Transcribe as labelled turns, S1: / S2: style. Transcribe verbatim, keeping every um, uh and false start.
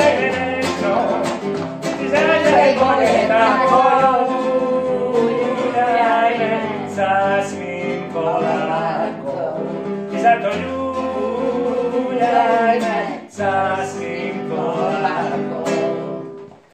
S1: pieno, zajaj monetako ljuljaj sasvim polako. I zato ljuljaj